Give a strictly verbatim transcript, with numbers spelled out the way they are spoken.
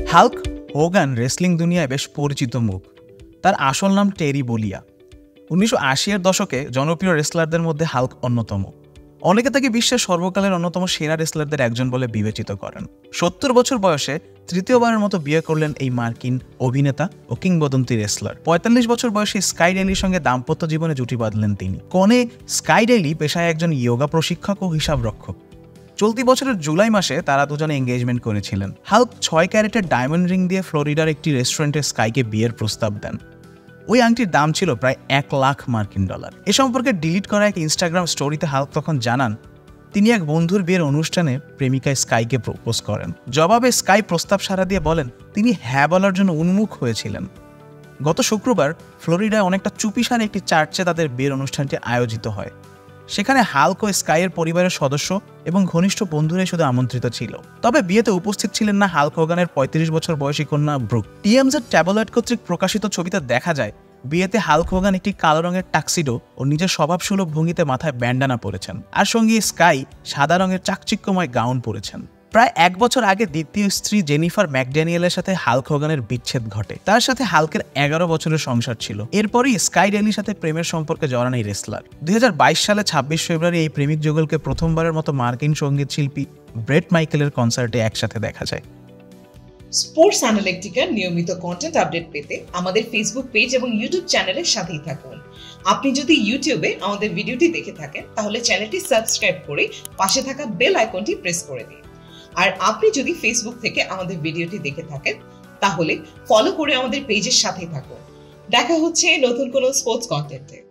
Hulk Hogan wrestling দুনিয়ায় বেশ পরিচিত মুখ। তার আসল নাম টেরি বলিয়া। উনিশশো আশি এর দশকে জনপ্রিয় রেসলারদের মধ্যে হাল্ক অন্যতম। অনেকে তাকে বিশ্বের সর্বকালের অন্যতম সেরা রেসলারদের একজন বলে বিবেচিত করেন। সত্তর বছর বয়সে তৃতীয়বারের মতো বিয়ে করলেন এই মার্কিন অভিনেতা ও কিংবদন্তি রেসলার। পঁয়তাল্লিশ বছর বয়সে স্কাই ডেইলির সঙ্গে দাম্পত্য জীবনে জুটি বাঁধলেন তিনি। কনে স্কাই ডেইলি পেশায় একজন ইয়োগা প্রশিক্ষক ও হিসাবরক্ষক। চলতি বছরের জুলাই মাসে তারা দুজনে এঙ্গেজমেন্ট করেছিলেন। হাল্ক ছয় ক্যারেটের ডায়মন্ড রিং দিয়ে ফ্লোরিডার একটি রেস্টুরেন্টে স্কাইকে বিয়ের প্রস্তাব দেন। ওই আংটির দাম ছিল প্রায় এক লাখ মার্কিন ডলার। এ সম্পর্কে ডিলিট করা এক ইনস্টাগ্রাম স্টোরিতে হাল্ক তখন জানান তিনি এক বন্ধুর বিয়ের অনুষ্ঠানে প্রেমিকা স্কাইকে প্রপোজ করেন। জবাবে স্কাই প্রস্তাব সাড়া দিয়ে বলেন তিনি হ্যাঁ বলার জন্য উন্মুখ হয়েছিলেন। গত শুক্রবার ফ্লোরিডায় অনেকটা চুপিসারে একটি চার্চে তাদের বিয়ের অনুষ্ঠানটি আয়োজিত হয়। সেখানে হাল্ক ও স্কাইয়ের পরিবারের সদস্য এবং ঘনিষ্ঠ বন্ধুরাই শুধু আমন্ত্রিত ছিল। তবে বিয়েতে উপস্থিত ছিলেন না হাল্ক হোগানের পঁয়ত্রিশ বছর বয়সী কন্যা ব্রুক। টিএমজেড ট্যাবলয়েড কর্তৃক প্রকাশিত ছবিতে দেখা যায় বিয়েতে হাল্ক হোগান একটি কালো রঙের টাক্সিডো ও নিজের স্বভাবসুলভ ভঙ্গিতে মাথায় ব্যান্ডানা পরেছেন, আর সঙ্গে স্কাই সাদা রঙের চাকচিক্যময় গাউন পরেছেন। প্রায় এক বছর আগে দ্বিতীয় স্ত্রী জেনিফার ম্যাকড্যানিয়েলের সাথে হাল্ক হোগানের বিচ্ছেদ ঘটে। তার সাথে হাল্কের এগারো বছরের সংসার ছিল। এরপরই স্কাই ডেইলির সাথে প্রেমের সম্পর্কে জড়ান এই রেসলার। দুই হাজার বাইশ সালে ছাব্বিশ ফেব্রুয়ারি এই প্রেমিক যুগলকে প্রথমবারের মতো মার্কিন সঙ্গীত শিল্পী ব্রেট মাইকেলের কনসার্টে একসাথে দেখা যায়। স্পোর্টস অ্যানালিটিকার নিয়মিত কন্টেন্ট আপডেট পেতে আমাদের ফেসবুক পেজ এবং ইউটিউব চ্যানেলের সাথেই থাকুন। আপনি যদি ইউটিউবে আমাদের ভিডিওটি দেখে থাকেন তাহলে চ্যানেলটি সাবস্ক্রাইব করে পাশে থাকা বেল আইকনটি প্রেস করে দিন। আর আপনি যদি ফেসবুক থেকে আমাদের ভিডিওটি দেখে থাকেন তাহলে ফলো করে আমাদের পেজের সাথেই থাকুন। দেখা হচ্ছে নতুন কোনো স্পোর্টস কন্টেন্টে।